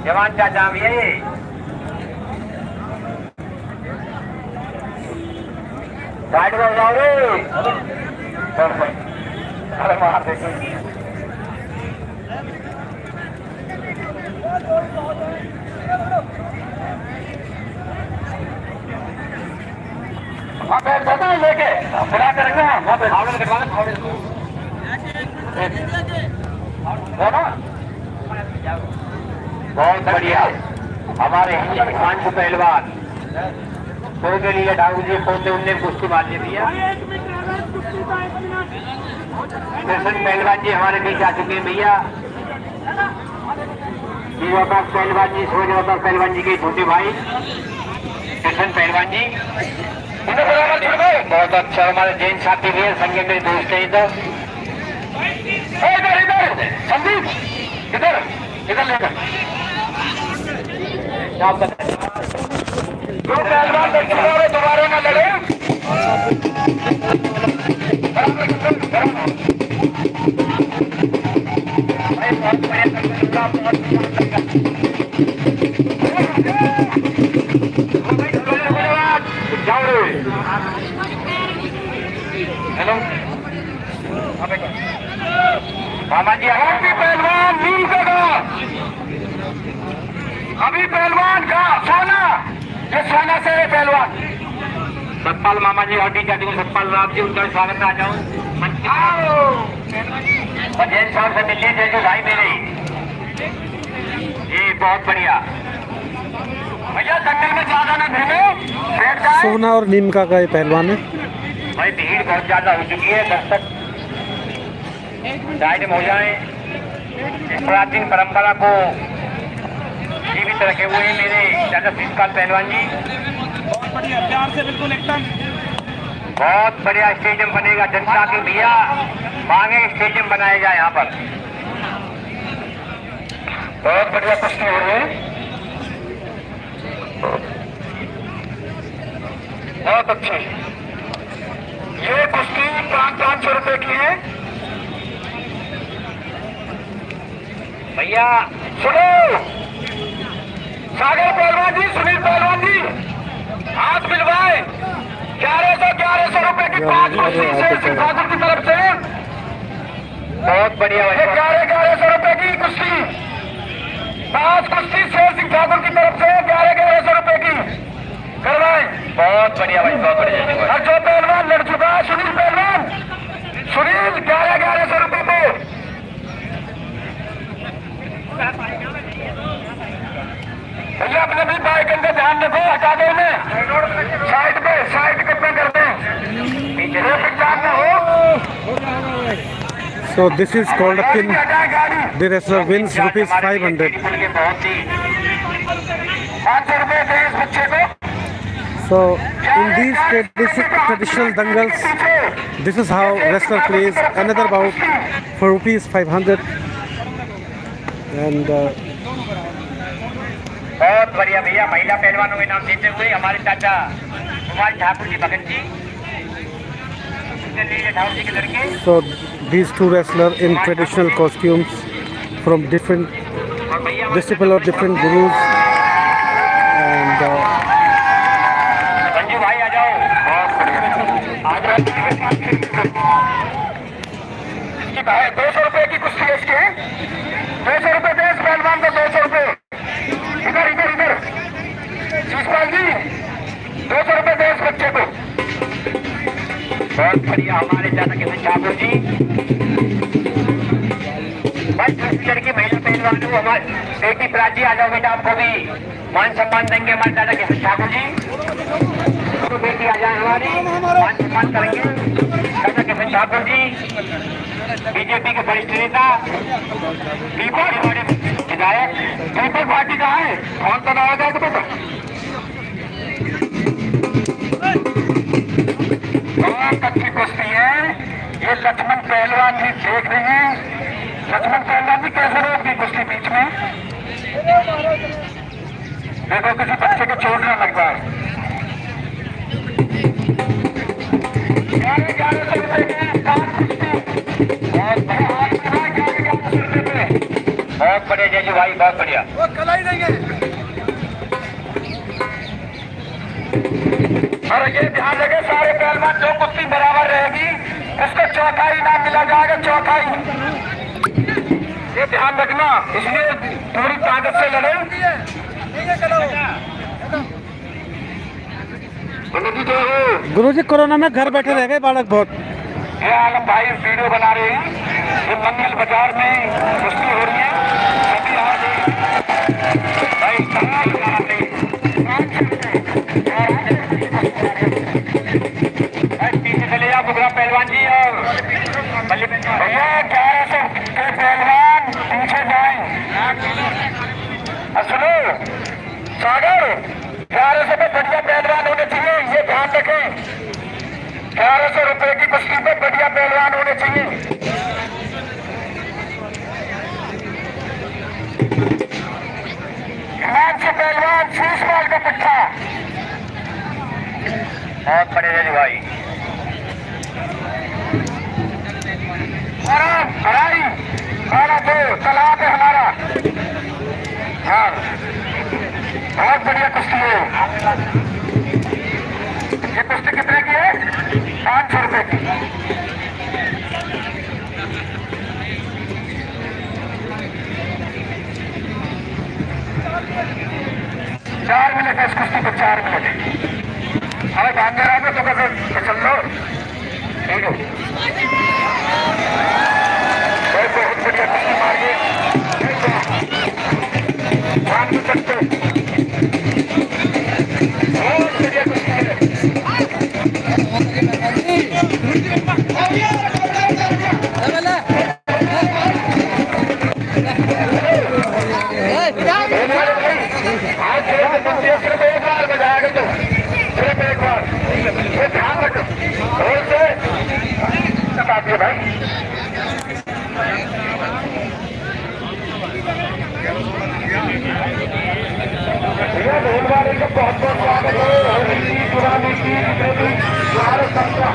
जवान चाचा भैया ये साइड में जाओ रे। अरे मार देखो वहाँ पे बता लेके बुला कर रखना वहाँ पे फावड़े कटवाना फावड़े बहुत बढ़िया हमारे हिंदुस्तान पहलवान दो के लिए ठाकुर जी पोते उनने कुश्ती मार ली भैया। कृष्ण पहलवान जी हमारे बीच आ चुके हैं भैया। पहलवान जी पहलवान जी के छोटे भाई कृष्ण पहलवान जी बहुत अच्छा हमारे जैन साथी भी है संजय मेरे दोस्त है इधर इधर संदीप इधर इधर लेकर जो पहलवान दोबारा न लड़े हेलो मामा जी अभी पहलवान नील का अभी पहलवान का सोना ये सोना से है पहलवान सतपाल मामा जी हड्डी चाटी को सतपाल राम जी उनका स्वागत आ जाऊं जैन साहब से मिलिए जैसे भाई मेरे ये बहुत बढ़िया भैया दंगल में ज्यादा ना घूमे सोना और नीमका का ये पहलवान है भाई भीड़ बहुत ज्यादा हो चुकी है दर्शक साइड में हो जाए इस प्राचीन परंपरा को जीवित रखे हुए मेरे चाचा शिवपाल पहलवान जी बहुत बढ़िया प्यार से बिल्कुल एकदम बहुत बढ़िया स्टेडियम बनेगा जनता के भैया मांगे स्टेडियम बनाया जाए यहाँ पर बहुत बढ़िया कुश्ती हो रही है बहुत अच्छी ये कुश्ती 500 रुपए की है भैया सुनो सागर पहलवान जी सुनील पहलवान जी हाथ मिलवाए 1100 रुपए की 5 कुश्ती से ठाकुर की तरफ से बहुत बढ़िया 1100 रुपए की कुश्ती 5 कुश्ती शेर सिंह ठाकुर की तरफ से 1100 रुपए की करवाए बहुत बढ़िया भाई बहुत बढ़िया और जो पहलवान लड़ चुका है सुनील पहलवान सुनील 1100 रुपए को भैया अपने भी बाइक अंदर ध्यान रखो हटा दो उन्हें साइड कितना करते हैं पीछे ना हो So this is called a pin. The wrestler wins rupees 500. So in these traditional dangals, this is how wrestler plays another bout for rupees 500. And बहुत बढ़िया भैया महिला पहलवानों के नाम देते हुए हमारे चाचा कुमार ठाकुर जी भगत जी ठाकुर जी के लड़के so these two wrestlers in traditional costumes from different disciples of different gurus and Sanju भाई आ जाओ भाई 200 रुपए की कुश्ती है इसके 200 रुपए दे इस पहलवान को 200 रुपए इधर इधर इधर शिवपाल जी 200 रुपए दे इस बच्चे को बहुत बढ़िया हमारे चाचा के ठाकुर जी भाई लड़की महिला पहलवान को हमारे बेटी प्राची आ जाओ बेटा आपको भी मान सम्मान देंगे हमारे चाचा के ठाकुर जी तो बेटी आ जाए हमारी मान सम्मान करेंगे चाचा के ठाकुर जी बीजेपी के वरिष्ठ नेता विधायक पीपल पार्टी का है कौन सा नारा जाए तो पता बहुत अच्छी कुश्ती है ये लक्ष्मण पहलवान जी देख रहे हैं लक्ष्मण पहलवान जी कैसे रोक दी कुश्ती बीच में देखो किसी बच्चे को चोट ना लग जाए 1100 रुपए की 5 कुश्ती बहुत बहुत बढ़िया जय जी भाई, बहुत बढ़िया। वो कल ही देंगे। और ये ध्यान रखे सारे पहलवान, जो कुश्ती बराबर रहेगी उसको चौथा इनाम मिला जाएगा, चौथा ही। ये ध्यान रखना, इसलिए पूरी ताकत से लड़े। गुरुजी कोरोना में घर बैठे रह गए बालक बहुत। ये आलम भाई वीडियो बना रहे हैं, ये मंगल बाजार में कुश्ती हो रही है, सभी आ गए भाई, कमाल कराते पीछे चले जाओ बुगरा पहलवान जी। और भैया 1100 के पहलवान पीछे जाए। सुनो सागर, 1100 पे बढ़िया पहलवान होने चाहिए, ये ध्यान रखें। 1100 रुपए की कुश्ती पे बढ़िया पहलवान होने चाहिए। हिमांशु पहलवान शीशमाल का पट्टा, बहुत बढ़िया जी भाई। हराई खाना दो तालाब है हमारा। हाँ बहुत बढ़िया कुश्ती है। ये कुश्ती कितने की है? 500 रुपए की। चार मिनट है इस कुश्ती को, 4 मिनट। अरे भाग रहा है तो कैसे चल लो, ठीक है। बहुत बढ़िया कुश्ती मार के भाग नहीं सकते, बहुत बढ़िया कुश्ती है। सिर्फ एक बार बजाएगा तो सिर्फ एक बार, ये ध्यान रखो। रोल से बताइए भाई। भैया ढोल वाले का बहुत बहुत स्वागत है। पुरानी हमारे संस्था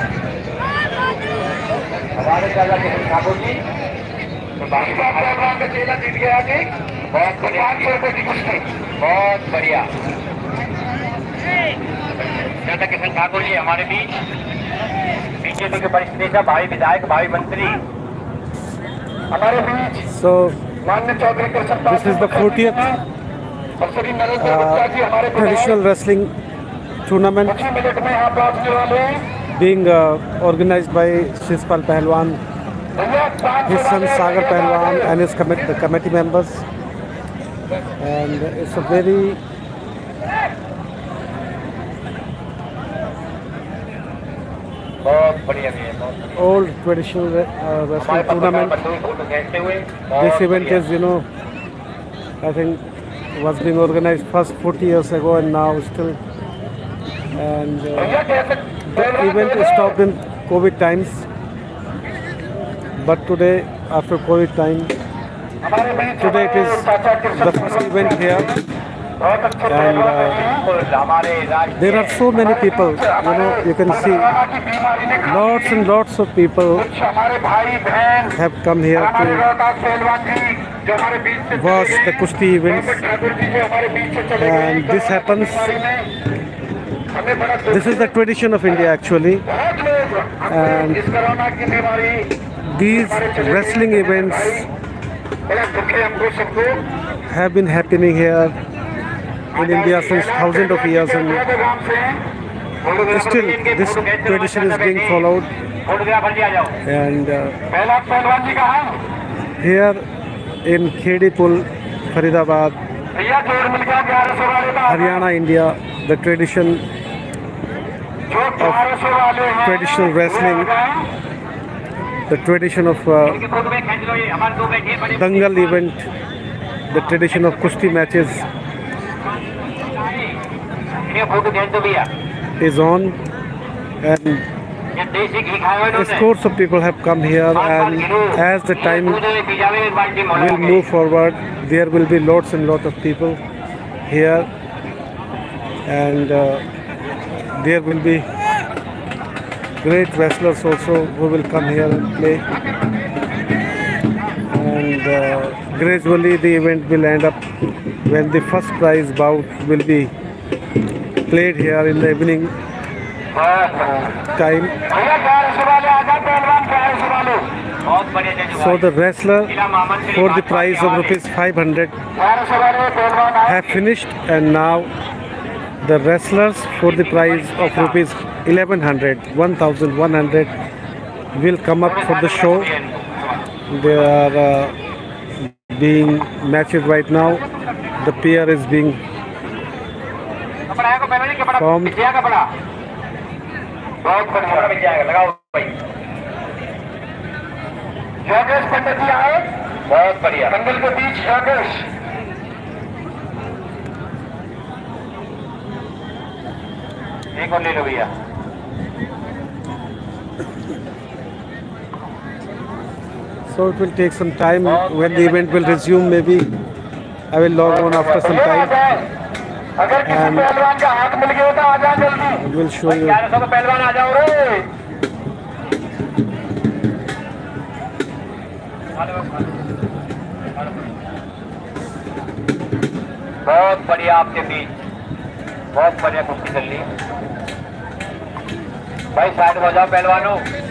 हमारे दादा के ठाकुर जी तो बाकी बात पहलवान का चेला जीत गया जी। बहुत बढ़िया, बहुत बढ़िया। दादा किशन ठाकुर जी हमारे बीच, बीजेपी के वरिष्ठ नेता, भाई विधायक, भाई मंत्री हमारे बीच। So माननीय Chaudhary Krishna, this is the 40th traditional wrestling tournament कुछ ही मिनट में यहाँ पहुँचने वाले हैं। being organized by Shishpal Pahalwan, his son Sagar Pahalwan and his the committee members, and it's a very बहुत बढ़िया भी है, बहुत बढ़िया। old traditional wrestling tournament. This event is, you know, I think was being organized first 40 years ago and now still, and the event is stopped in COVID times, but today after COVID time, today it is the first event here, and there are so many people, you know, you can see lots and lots of people have come here to watch the Kushti events, and this happens, this is the tradition of India actually, and these wrestling events have been happening here in India since thousands of years, and still this tradition is being followed. And here in Khedipul, Faridabad, Haryana, India, the tradition of traditional wrestling, the tradition of Dangal event, the tradition of Kushti matches is on, and scores of people have come here, and as the time will move forward, there will be lots and lots of people here, and there will be great wrestlers also who will come here and play, and and gradually the event will end up when the first prize bout will be played here in the evening time. So the wrestler for the prize of rupees 500 have finished, and now the wrestlers for the prize of rupees 1100 will come up for the show. They are being matched right now. The pair is being formed. Yogesh पंडित जी आए, बहुत बढ़िया। जंगल के बीच योगेश, एक और ले लो भैया। So it will take some time. When the event will resume, maybe I will log on after some time and पहलवान का हाथ मिल गया तो आ जाओ जल्दी। it will show you. पहलवान आ जाओ रे। बहुत बढ़िया आपके बीच, बहुत बढ़िया कुश्ती चल रही है भाई। साइड हो जाओ पहलवानों।